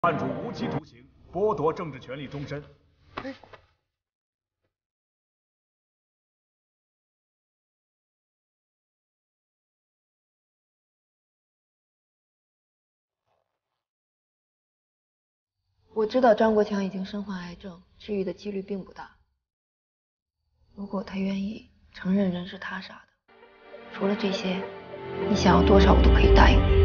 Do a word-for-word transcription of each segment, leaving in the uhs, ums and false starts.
判处无期徒刑，剥夺政治权利终身。哎， 我知道张国强已经身患癌症，治愈的几率并不大。如果他愿意承认人是他杀的，除了这些，你想要多少我都可以答应你。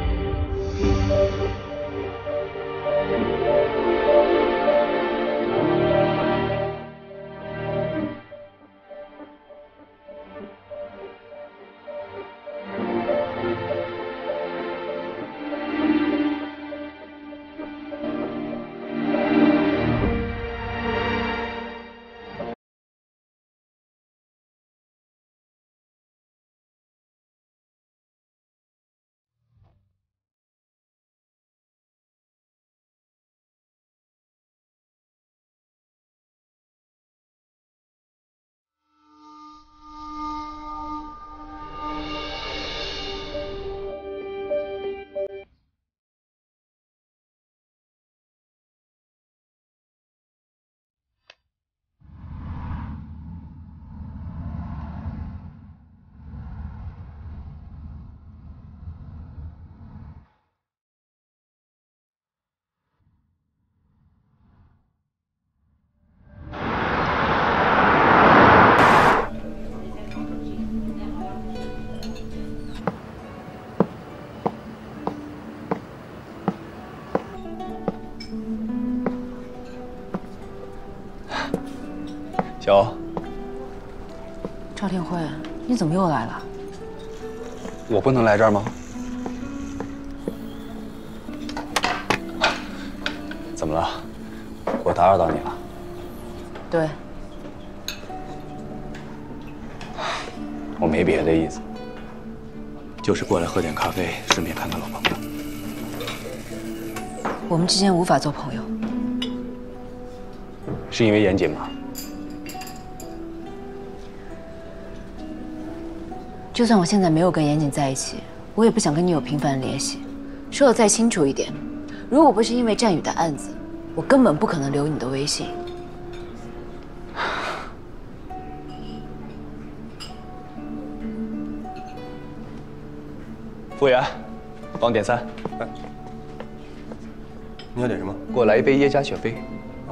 小欧， 赵天辉，你怎么又来了？ 我不能来这儿吗？怎么了？我打扰到你了？ 对， 我没别的意思，就是过来喝点咖啡，顺便看看老朋友。 我们之间无法做朋友， 是因为严谨吗？ 就算我现在没有跟严谨在一起，我也不想跟你有频繁的联系。说的再清楚一点，如果不是因为战宇的案子，我根本不可能留你的微信。 服务员，帮我点餐。 哎，你要点什么？ 给我来一杯耶加雪菲。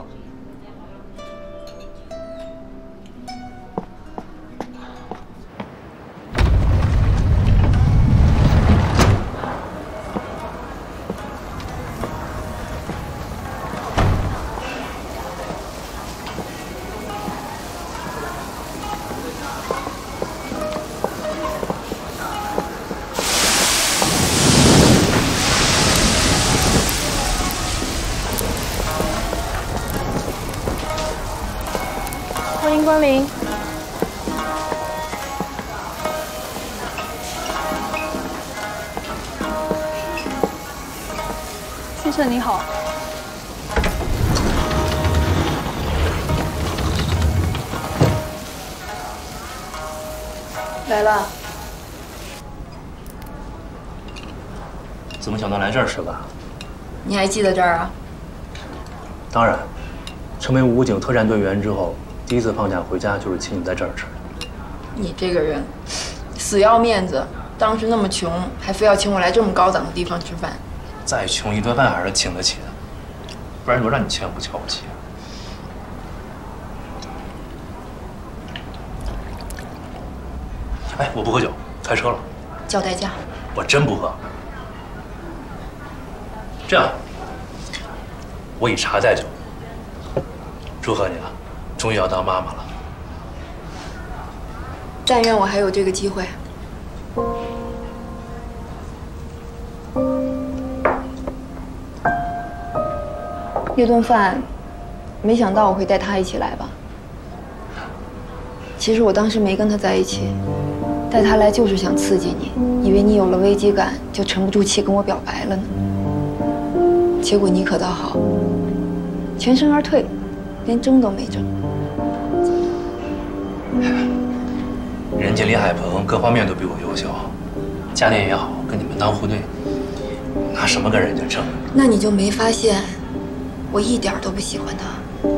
欢迎光临。 先生你好。 来了。 怎么想到来这儿吃饭？ 你还记得这儿啊？ 当然，成为武警特战队员之后。 第一次放假回家就是请你在这儿吃。 你这个人，死要面子。当时那么穷，还非要请我来这么高档的地方吃饭。 再穷一顿饭还是请得起的，不然我让你千万不瞧不起。哎，我不喝酒，开车了。 叫代驾。 我真不喝。这样，我以茶代酒。祝贺你了。 终于要当妈妈了， 但愿我还有这个机会。那顿饭，没想到我会带他一起来吧？其实我当时没跟他在一起，带他来就是想刺激你，以为你有了危机感就沉不住气跟我表白了呢。结果你可倒好，全身而退，连争都没争。 人家李海鹏各方面都比我优秀，家电也好，跟你们当户对。 拿什么跟人家争？ 那你就没发现，我一点都不喜欢他。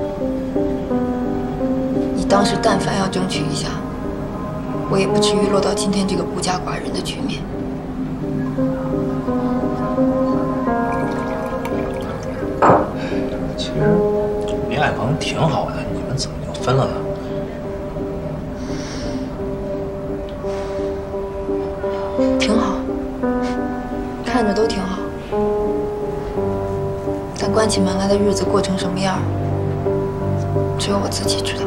你当时但凡要争取一下，我也不至于落到今天这个孤家寡人的局面。 其实林海鹏挺好的，你们怎么就分了呢？ 挺好，看着都挺好。但关起门来的日子过成什么样，只有我自己知道。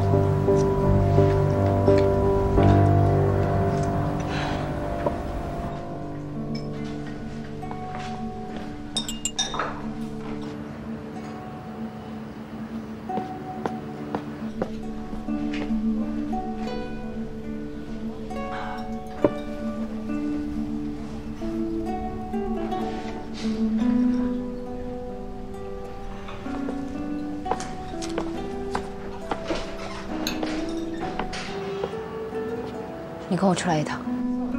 你跟我出来一趟。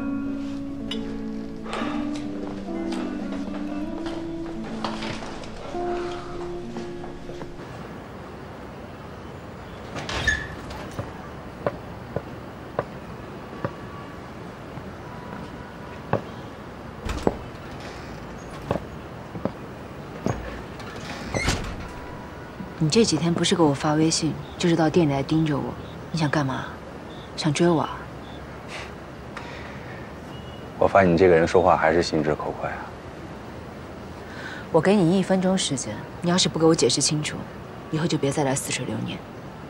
你这几天不是给我发微信，就是到店里来盯着我，你想干嘛？想追我啊？ 我发现你这个人说话还是心直口快啊。 我给你一分钟时间，你要是不给我解释清楚，以后就别再来似水流年。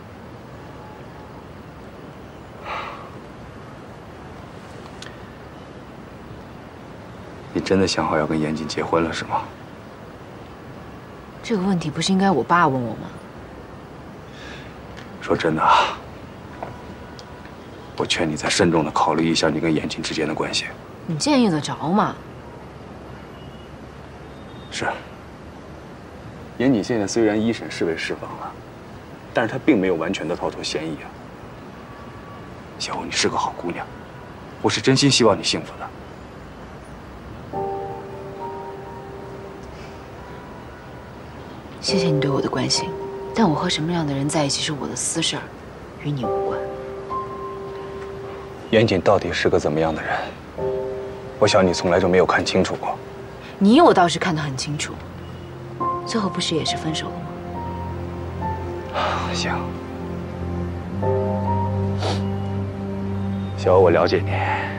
你真的想好要跟严谨结婚了是吗？ 这个问题不是应该我爸问我吗？ 说真的啊，我劝你再慎重的考虑一下你跟严谨之间的关系。 你建议得着吗？ 是。严谨现在虽然一审是被释放了，但是他并没有完全的逃脱嫌疑啊。小欧，你是个好姑娘，我是真心希望你幸福的。 谢谢你对我的关心，但我和什么样的人在一起是我的私事儿，与你无关。 严谨到底是个怎么样的人？我想你从来就没有看清楚过。 你我倒是看得很清楚，最后不是也是分手了吗？ 行，小欧，我了解你。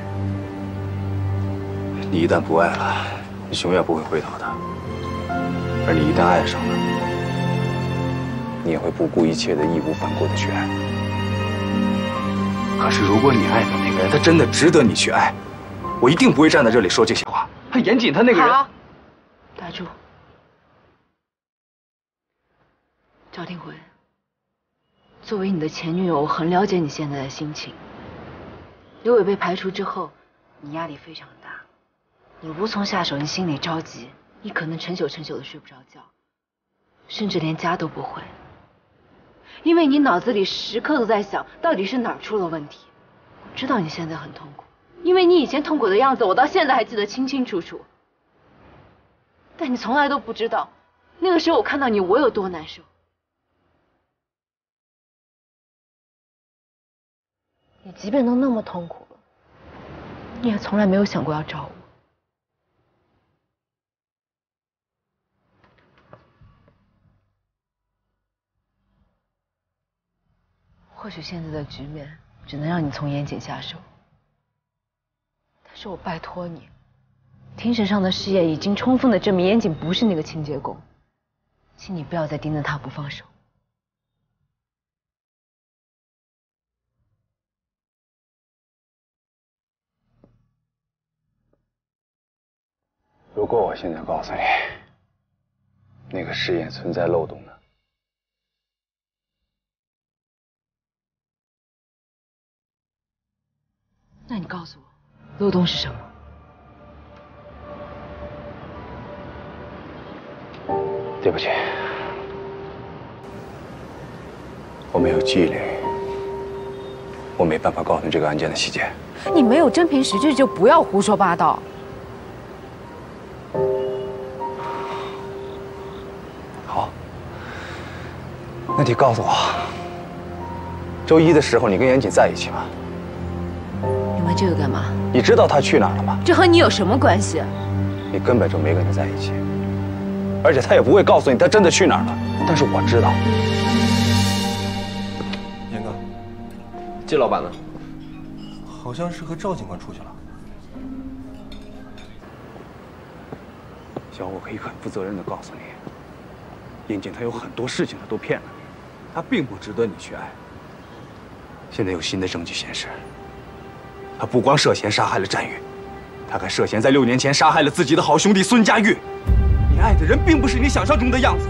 你一旦不爱了，你永远不会回头的。而你一旦爱上了，你也会不顾一切的义无反顾的去爱。可是如果你爱的那个人，他真的值得你去爱，我一定不会站在这里说这些话。他严谨，他那个人。 好，打住。赵廷辉，作为你的前女友，我很了解你现在的心情。刘伟被排除之后，你压力非常大，你无从下手，你心里着急，你可能成宿成宿的睡不着觉，甚至连家都不回。因为你脑子里时刻都在想，到底是哪儿出了问题。我知道你现在很痛苦，因为你以前痛苦的样子，我到现在还记得清清楚楚。但你从来都不知道，那个时候我看到你，我有多难受。你即便都那么痛苦了，你也从来没有想过要找我。或许现在的局面只能让你从严谨下手，但是我拜托你，庭审上的试验已经充分的证明严谨不是那个清洁工，请你不要再盯着他不放手。 如果我现在告诉你，那个试验存在漏洞呢？ 那你告诉我，漏洞是什么？ 对不起，我没有记忆力，我没办法告诉你这个案件的细节。 你没有真凭实据就不要胡说八道。 告诉我，周一的时候你跟严谨在一起吗？ 你问这个干嘛？ 你知道他去哪儿了吗？ 这和你有什么关系？ 你根本就没跟他在一起，而且他也不会告诉你他真的去哪儿了。但是我知道。 严哥， 季老板呢？ 好像是和赵警官出去了。 小欧，我可以很负责任的告诉你，严谨他有很多事情他都骗了你，他并不值得你去爱。现在有新的证据显示，他不光涉嫌杀害了战玉，他还涉嫌在六年前杀害了自己的好兄弟孙家玉。你爱的人并不是你想象中的样子。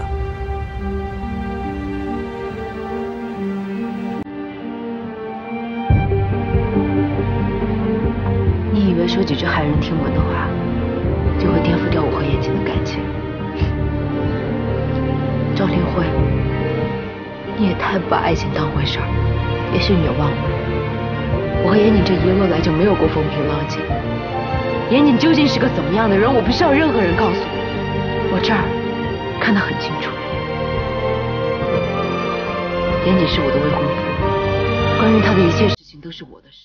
你以为说几句骇人听闻的话，就会颠覆掉我和严谨的感情？赵天辉，你也太不把爱情当回事儿。也许你也忘了，我和严谨这一路来就没有过风平浪静。严谨究竟是个怎么样的人，我不需要任何人告诉我。我这儿看得很清楚，严谨是我的未婚夫，关于他的一切事情都是我的事。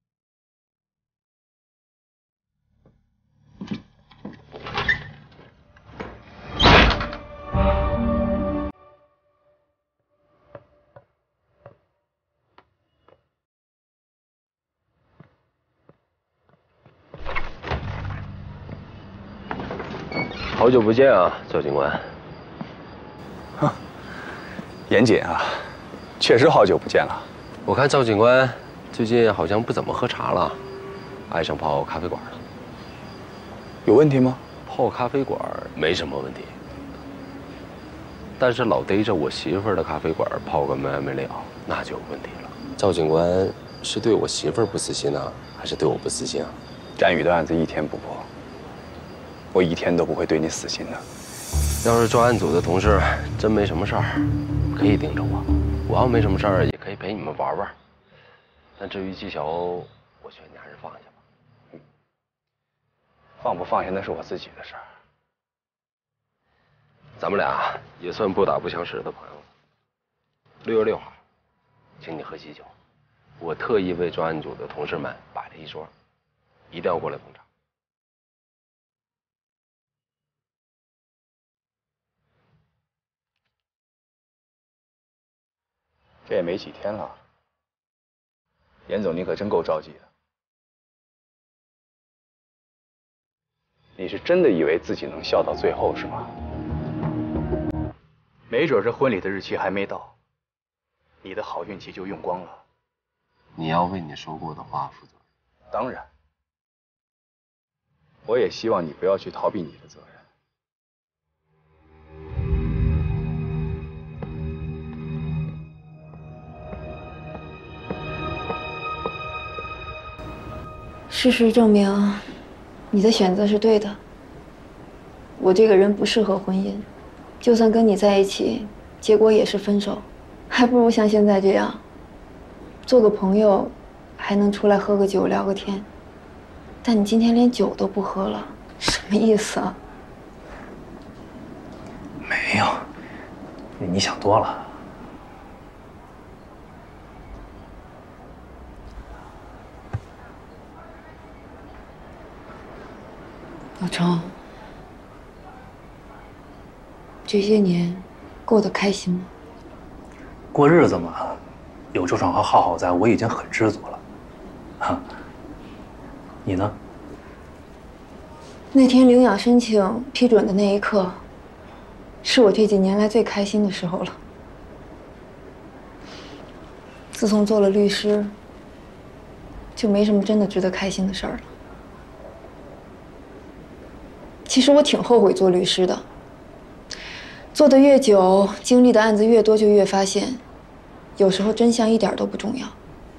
好久不见啊，赵警官。 哼，严谨啊，确实好久不见了。 我看赵警官最近好像不怎么喝茶了，爱上泡咖啡馆了。 有问题吗？ 泡咖啡馆没什么问题，但是老逮着我媳妇儿的咖啡馆泡个没完没了，那就有问题了。赵警官是对我媳妇儿不死心呢，还是对我不死心啊？ 战宇的案子一天不破，我一天都不会对你死心的。 要是专案组的同事真没什么事儿，可以盯着我；我要没什么事儿，也可以陪你们玩玩。但至于季小欧，我劝你还是放下吧。 嗯，放不放下那是我自己的事儿。 咱们俩也算不打不相识的朋友了。六月六号，请你喝喜酒，我特意为专案组的同事们摆了一桌，一定要过来捧场。 这也没几天了，严总，你可真够着急的。你是真的以为自己能笑到最后是吗？没准这婚礼的日期还没到，你的好运气就用光了。 你要为你说过的话负责任。 当然，我也希望你不要去逃避你的责任。 事实证明，你的选择是对的。我这个人不适合婚姻，就算跟你在一起，结果也是分手，还不如像现在这样，做个朋友，还能出来喝个酒聊个天。但你今天连酒都不喝了，什么意思啊？ 没有，你想多了。 老程，这些年过得开心吗？ 过日子嘛，有周爽和浩浩在，我已经很知足了。啊，你呢？ 那天领养申请批准的那一刻，是我这几年来最开心的时候了。自从做了律师，就没什么真的值得开心的事儿了。其实我挺后悔做律师的。做得越久，经历的案子越多，就越发现，有时候真相一点都不重要。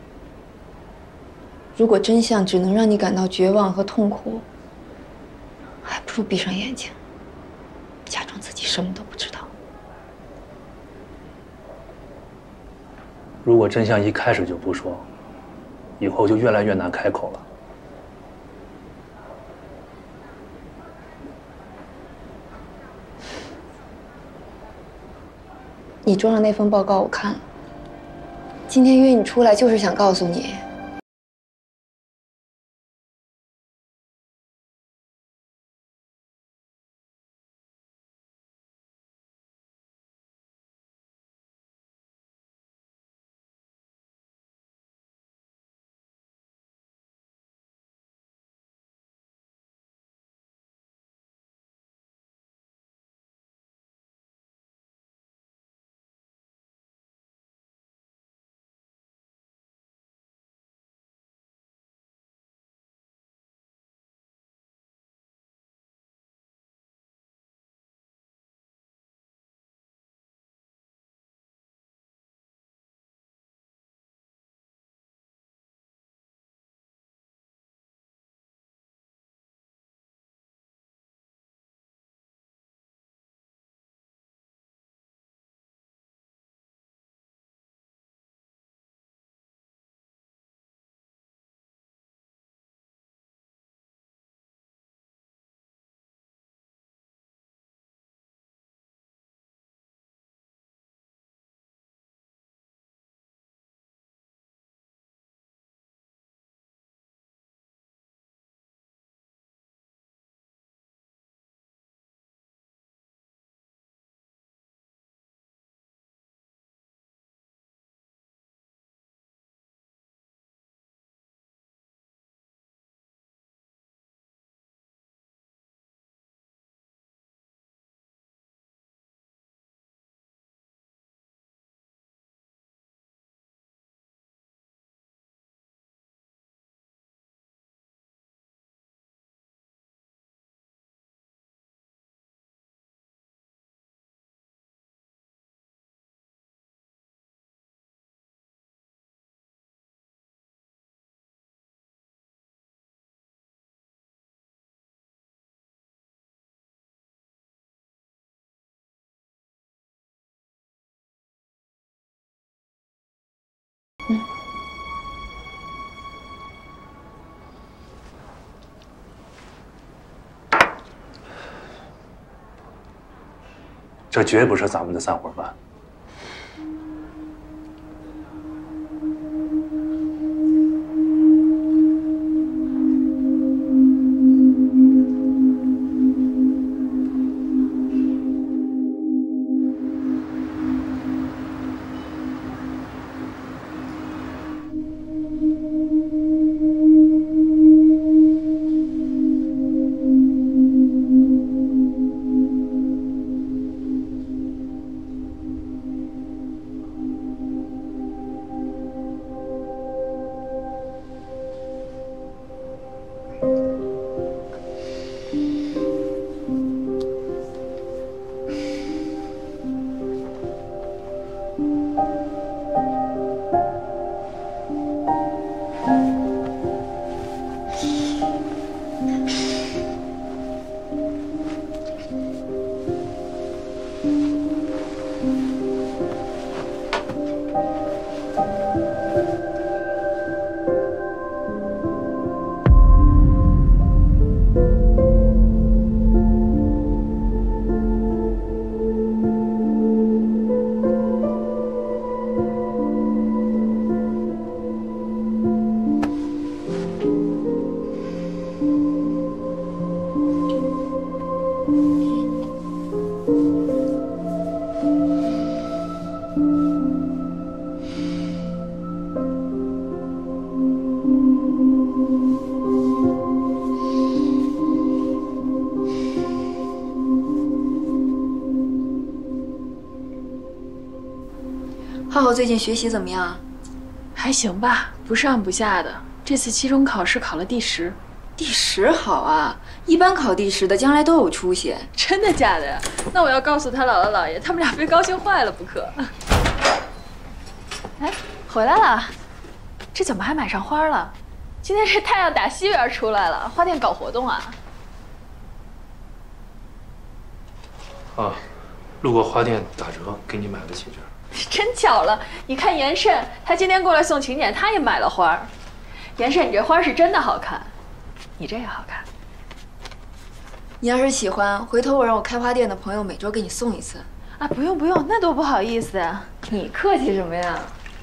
如果真相只能让你感到绝望和痛苦，还不如闭上眼睛，假装自己什么都不知道。 如果真相一开始就不说，以后就越来越难开口了。 你桌上那份报告我看了。今天约你出来就是想告诉你，嗯。 这绝不是咱们的散伙饭。 浩浩最近学习怎么样？ 还行吧，不上不下的。这次期中考试考了第十， 第十好啊！一般考第十的将来都有出息。 真的假的？那我要告诉他姥姥姥爷，他们俩非高兴坏了不可。哎，回来了，这怎么还买上花了？今天这太阳打西边出来了，花店搞活动啊？ 啊，路过花店打折，给你买了几枝。 真巧了，你看严慎，他今天过来送请柬，他也买了花。严慎，你这花是真的好看，你这也好看。 你要是喜欢，回头我让我开花店的朋友每周给你送一次。 啊，不用不用，那多不好意思啊！ 你客气什么呀？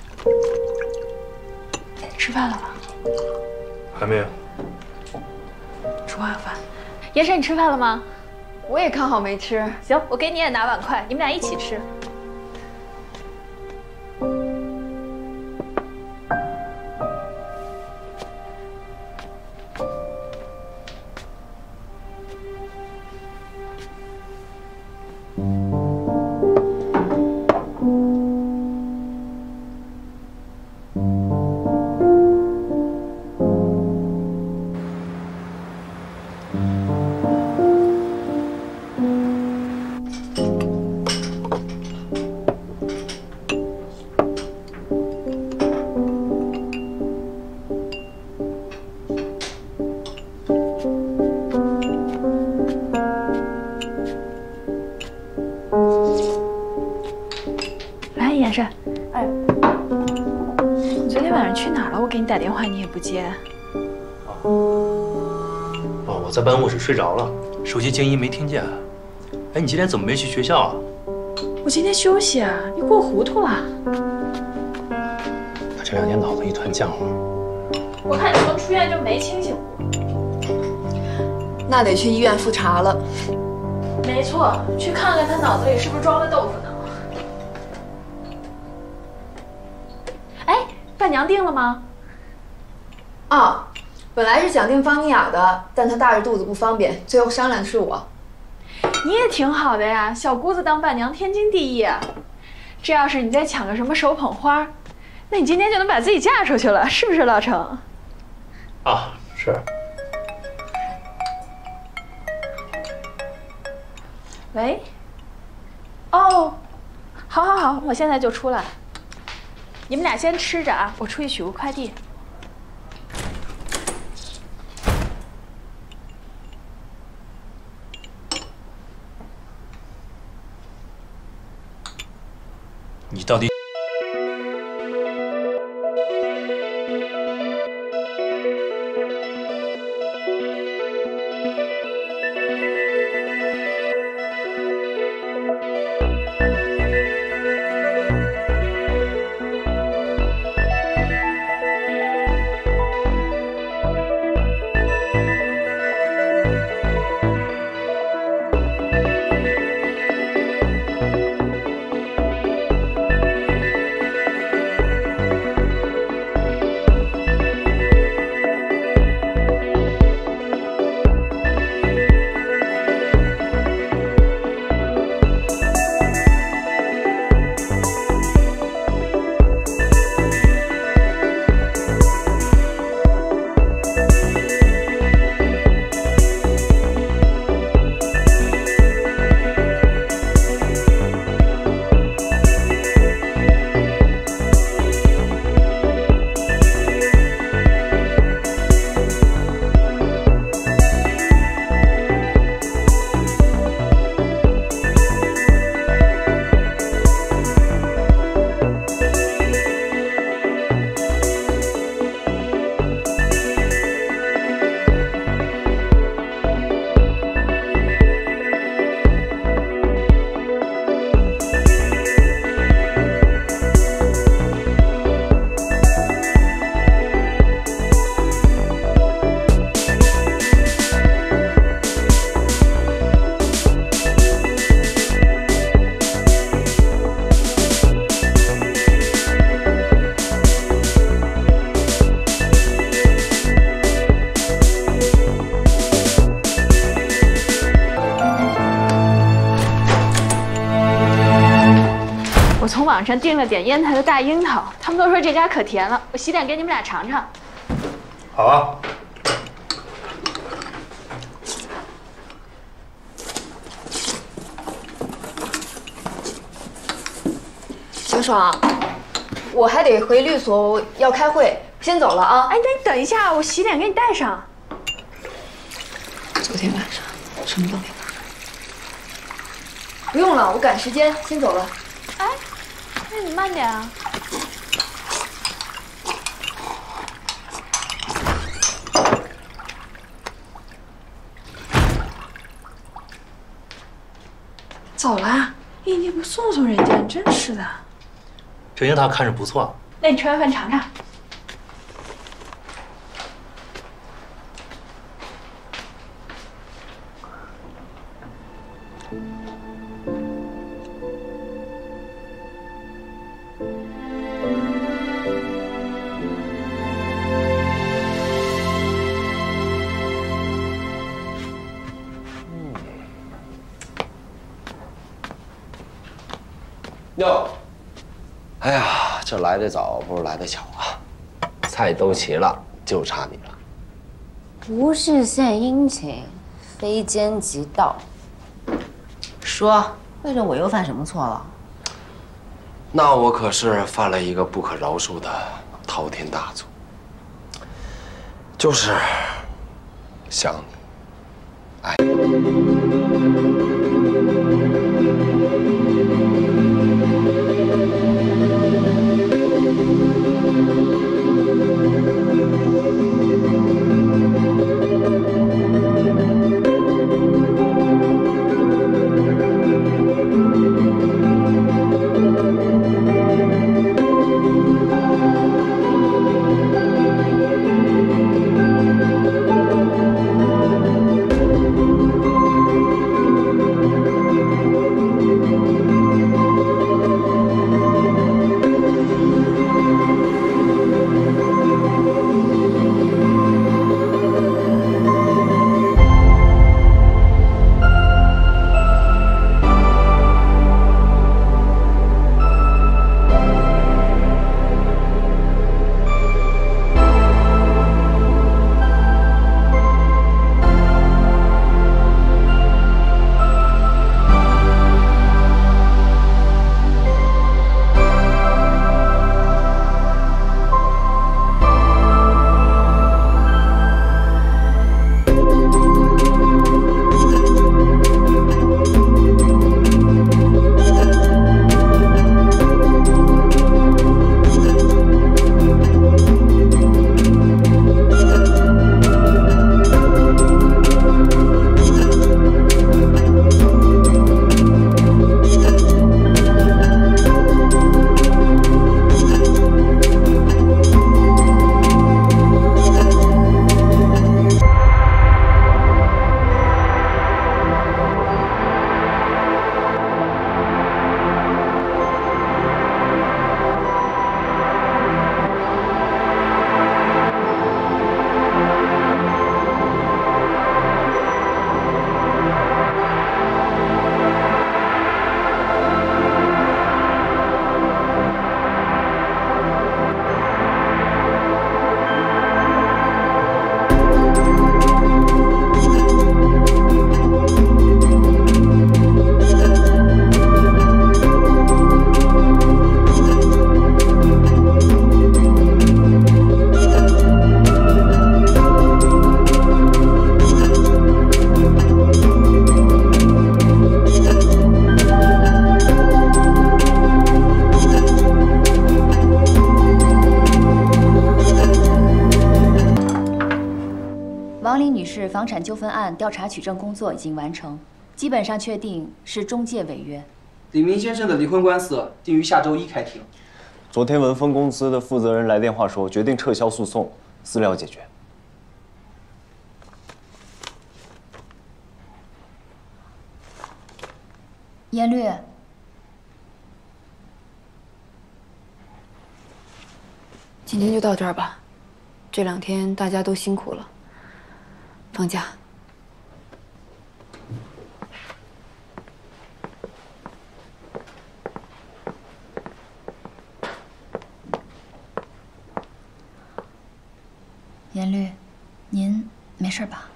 吃饭了吗？ 还没有。 厨房有饭。延伸，你吃饭了吗？ 我也看好没吃。 行，我给你也拿碗筷，你们俩一起吃。延伸，哎，你昨天晚上去哪儿了？我给你打电话你也不接。 哦，我在办公室睡着了，手机静音没听见。哎，你今天怎么没去学校啊？ 我今天休息啊，你过糊涂了。 我这两天脑子一团浆糊。 我看你从出院就没清醒过。 那得去医院复查了。 没错，去看看他脑子里是不是装了豆腐呢。哎，伴娘定了吗？ 啊，本来是想订方尼雅的，但她大着肚子不方便，最后商量的是我。 你也挺好的呀，小姑子当伴娘天经地义啊。这要是你再抢个什么手捧花，那你今天就能把自己嫁出去了，是不是老程？ 啊，是。 喂。哦，好，好，好，我现在就出来。你们俩先吃着啊，我出去取个快递。 你到底？ 网上订了点烟台的大樱桃，他们都说这家可甜了，我洗点给你们俩尝尝。 好啊。 小爽，我还得回律所要开会，先走了啊。 哎，那你等一下，我洗脸给你带上。 昨天晚上什么都没发生。不用了，我赶时间，先走了。 哎。那你慢点啊！ 走了。 咦，你不送送人家，你真是的。 这樱桃看着不错， 那你吃完饭尝尝。 哟，哎呀，这来得早不如来得巧啊！菜都齐了，就差你了。 不是献殷勤，非奸即盗。说，为了我又犯什么错了？ 那我可是犯了一个不可饶恕的滔天大错，就是想你，爱你。 房产纠纷案调查取证工作已经完成，基本上确定是中介违约。 李明先生的离婚官司定于下周一开庭。 昨天文峰公司的负责人来电话说，决定撤销诉讼，私了解决。 颜律， 今天就到这儿吧，这两天大家都辛苦了。 放假。 颜律，您没事吧？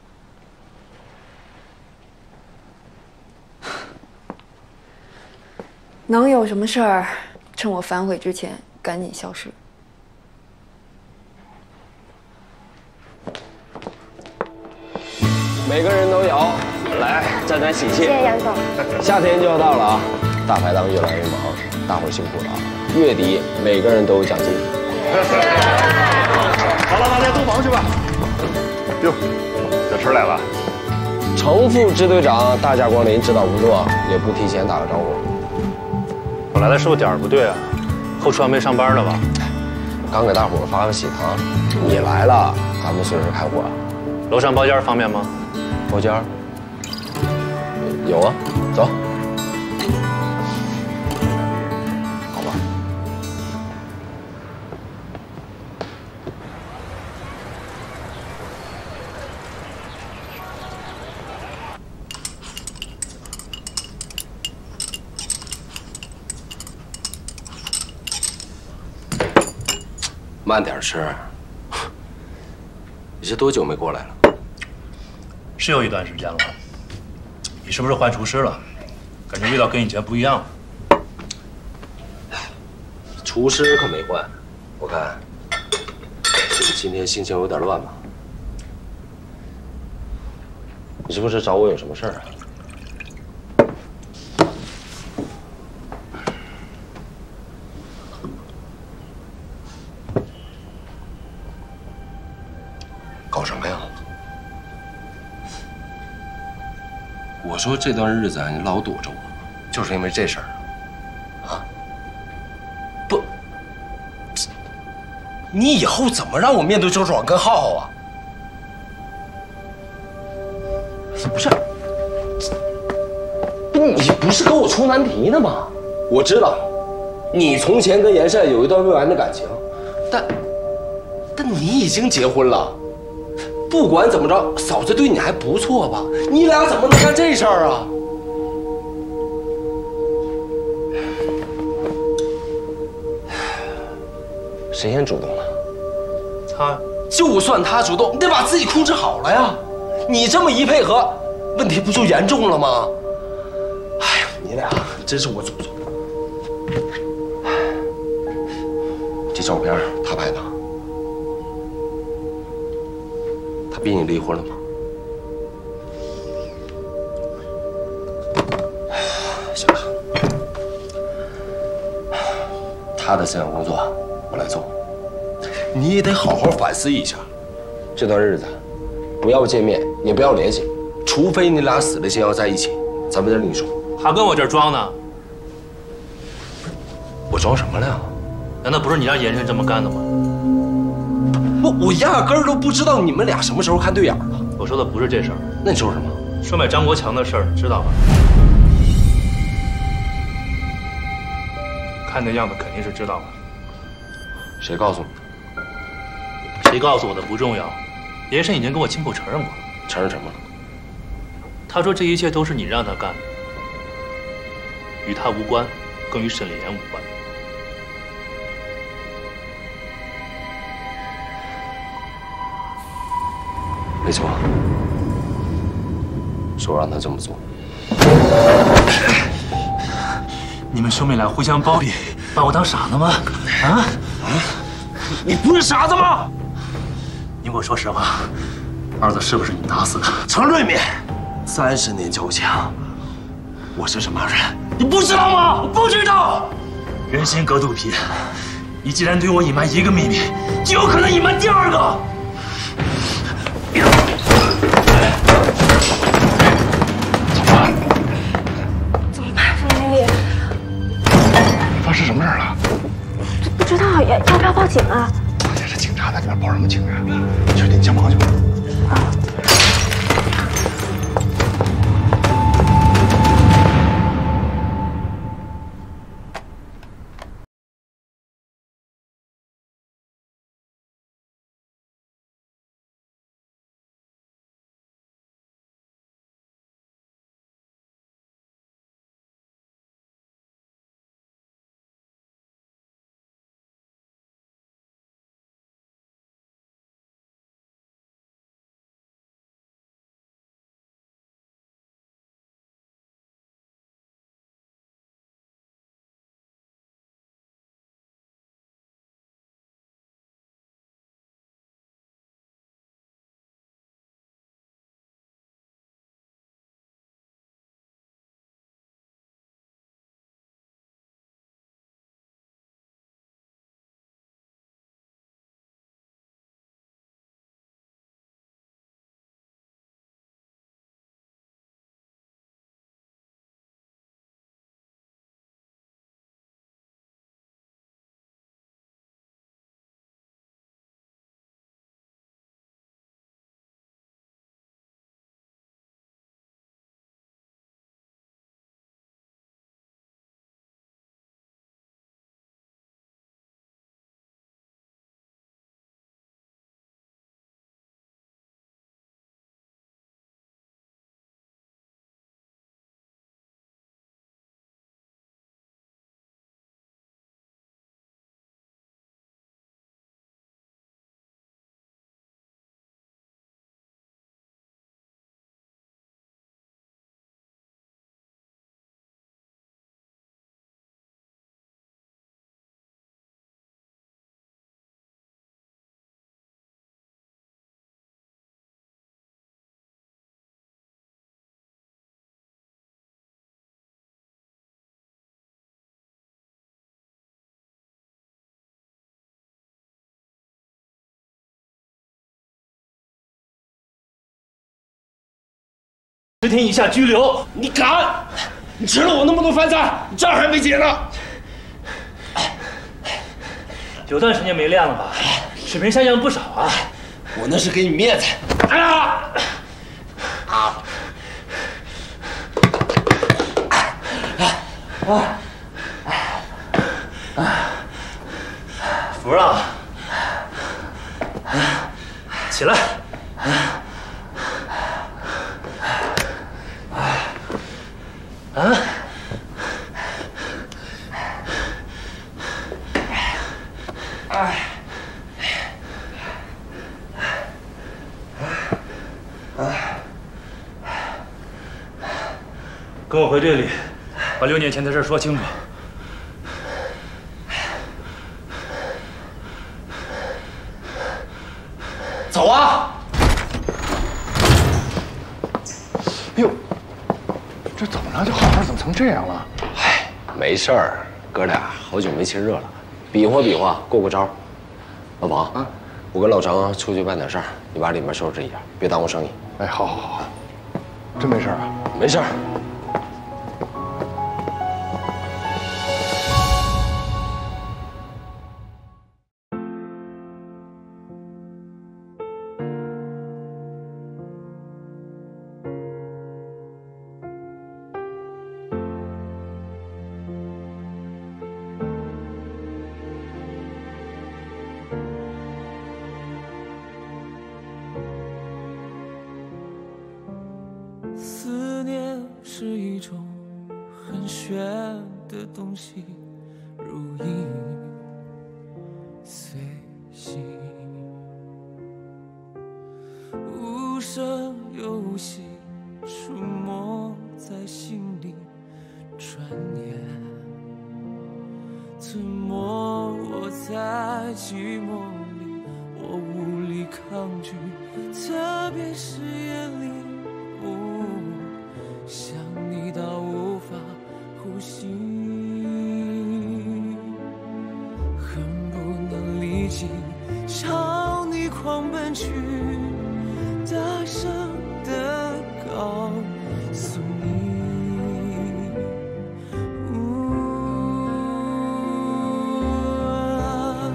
能有什么事儿？趁我反悔之前，赶紧消失。 每个人都有，来沾沾喜气。 谢谢杨总。 夏天就要到了啊，大排档越来越忙，大伙儿辛苦了啊！月底每个人都有奖金。 好了，大家租房去吧。哟，小陈来了。 程副支队长大驾光临，指导工作也不提前打个招呼。 我来的是不是点儿不对啊？后厨还没上班呢吧？ 刚给大伙发完喜糖，你来了，咱们随时开火。 楼上包间方便吗？ 包间有啊，走。好吧。慢点吃。你是多久没过来了？ 是有一段时间了。你是不是换厨师了？感觉味道跟以前不一样了。 厨师可没换，我看是不是今天心情有点乱吧？你是不是找我有什么事儿啊？搞什么呀？我说这段日子你老躲着我，就是因为这事儿啊？不，你以后怎么让我面对周爽跟浩浩啊？不是，你不是跟我出难题呢吗？我知道，你从前跟严善有一段未完的感情，但但你已经结婚了。不管怎么着，嫂子对你还不错吧？你俩怎么能干这事儿啊？谁先主动了？ 他。 就算他主动，你得把自己控制好了呀！你这么一配合，问题不就严重了吗？哎呀，你俩真是我祖宗！这照片他拍的。逼你离婚了吗？行了，他的思想工作我来做，你也得好好反思一下。这段日子，不要见面，也不要联系，除非你俩死了心要在一起，咱们再另说。 还跟我这儿装呢？ 我装什么了呀？ 难道不是你让严慎这么干的吗？ 我我压根儿都不知道你们俩什么时候看对眼了。 我说的不是这事儿， 那你说什么？ 收买张国强的事儿，知道吧？看那样子肯定是知道吧？ 谁告诉你的？谁告诉我的不重要，严慎已经跟我亲口承认过了。 承认什么了？ 他说这一切都是你让他干的，与他无关，更与沈丽妍无关。 没错，是我让他这么做。 你们兄妹俩互相包庇，把我当傻子吗？啊啊！ 你不是傻子吗？ 你给我说实话，儿子是不是你打死的？ 程瑞敏，三十年交情，我是什么人，你不知道吗？不知道。 人心隔肚皮，你既然对我隐瞒一个秘密，就有可能隐瞒第二个。 怎么办，冯经理？ 发生什么事了？ 不知道，要要不要报警啊？ 这是警察在里面报什么警啊？去，你先忙去吧。 十天以下拘留。 你敢？你吃了我那么多饭菜，你账还没结呢。 有段时间没练了吧？水平下降不少啊。 我那是给你面子。哎呀！啊！ 啊！服了。起来。啊！哎！跟我回队里，把六年前的事说清楚。 走啊！ 哟，这怎么了？这好好怎么成这样了？ 唉，没事儿，哥俩好久没亲热了，比划比划，过过招。老王啊，我跟老张出去办点事儿，你把里面收拾一下，别耽误生意。 哎，好好好，真没事啊？ 没事儿。 思念是一种很玄的东西，如影随形，无声又无息，出没在心里，转眼吞没我在寂寞里，我无力抗拒，特别是夜里。想你到无法呼吸，恨不能立即朝你狂奔去，大声地告诉你，啊，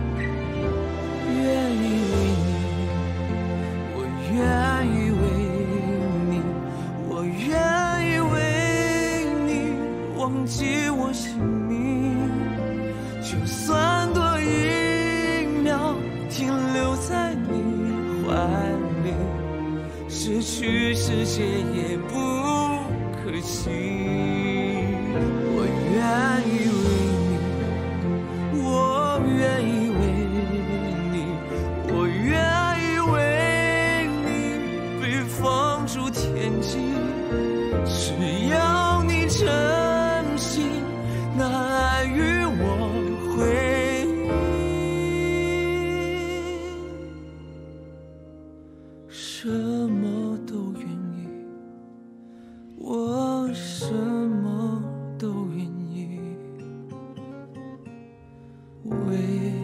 愿意为你，我愿意为你，我愿。忘记我姓名，就算多一秒停留在你怀里，失去世界也不可惜。我愿意为你，我愿意为你，我愿意为你被放逐天际，只要你真。那爱与我回应，什么都愿意，我什么都愿意为。